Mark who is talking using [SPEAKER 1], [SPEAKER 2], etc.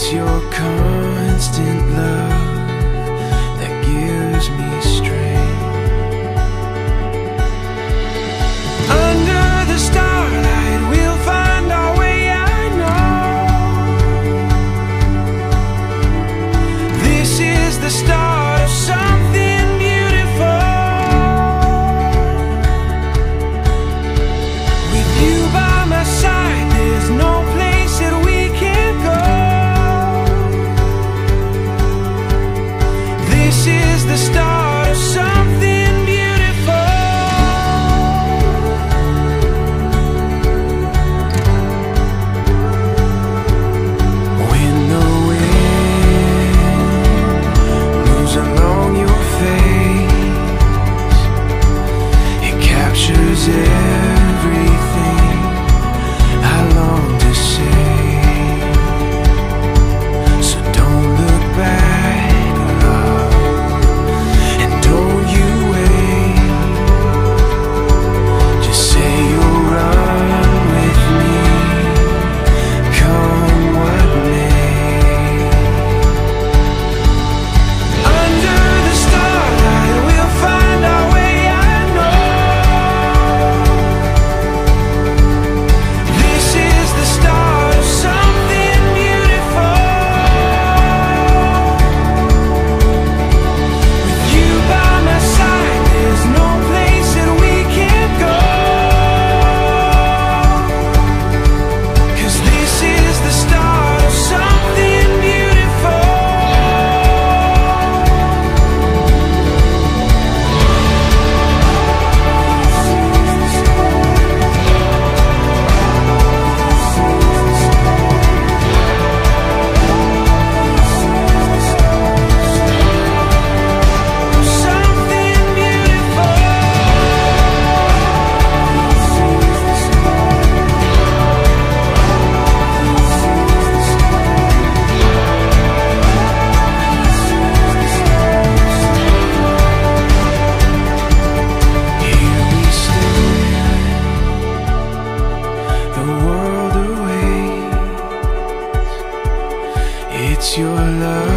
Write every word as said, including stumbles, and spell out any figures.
[SPEAKER 1] It's your constant love that gives me strength. Under the starlight we'll find our way, I know. This is the start of something beautiful. With you by my side, there's no place that we can't go. This is the start of something beautiful. When the wind moves along your face, it captures everything I long to say. So don't look back, love, and don't you wait. Just say you'll run with me, come what may. Under the starlight we'll find our way, I know. This is the start of something beautiful. With you by my side, there's no place that we can't go. 'Cause this is the start of something beautiful. Something beautiful. Here we stand, the world awaits. It's your love